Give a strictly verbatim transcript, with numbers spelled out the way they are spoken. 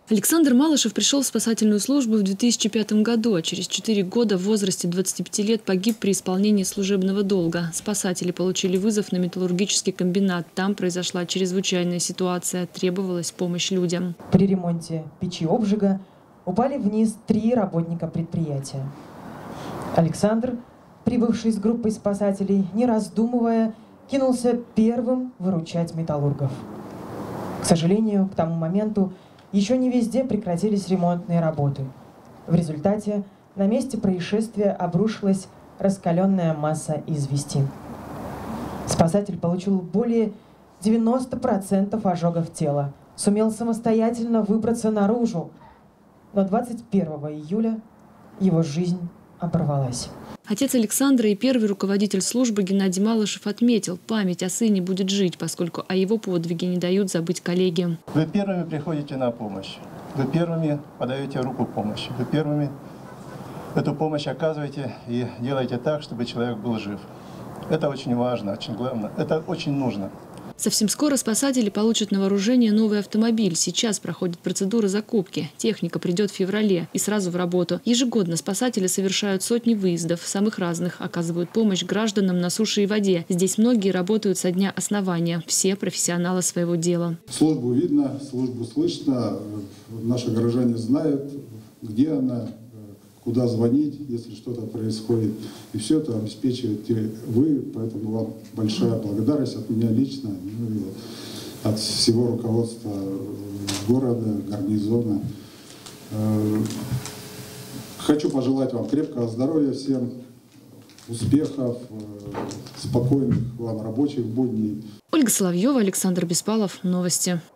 Александр Малышев пришел в спасательную службу в две тысячи пятом году, а через четыре года в возрасте двадцати пяти лет погиб при исполнении служебного долга. Спасатели получили вызов на металлургический комбинат. Там произошла чрезвычайная ситуация. Требовалась помощь людям. При ремонте печи обжига упали вниз три работника предприятия. Александр, прибывший с группой спасателей, не раздумывая, кинулся первым выручать металлургов. К сожалению, к тому моменту еще не везде прекратились ремонтные работы. В результате на месте происшествия обрушилась раскаленная масса извести. Спасатель получил более девяноста процентов ожогов тела, сумел самостоятельно выбраться наружу, но двадцать первого июля его жизнь оборвалась. Отец Александра и первый руководитель службы Геннадий Малышев отметил, память о сыне будет жить, поскольку о его подвиге не дают забыть коллеги. Вы первыми приходите на помощь, вы первыми подаете руку помощи, вы первыми эту помощь оказываете и делаете так, чтобы человек был жив. Это очень важно, очень главное, это очень нужно. Совсем скоро спасатели получат на вооружение новый автомобиль. Сейчас проходит процедура закупки. Техника придет в феврале и сразу в работу. Ежегодно спасатели совершают сотни выездов, самых разных, оказывают помощь гражданам на суше и воде. Здесь многие работают со дня основания. Все профессионалы своего дела. Службу видно, службу слышно. Наши горожане знают, где она, куда звонить, если что-то происходит. И все это обеспечиваете вы, поэтому вам большая благодарность от меня лично, ну, и от всего руководства города, гарнизона. Хочу пожелать вам крепкого здоровья всем, успехов, спокойных вам рабочих будней. Ольга Соловьева, Александр Беспалов. Новости.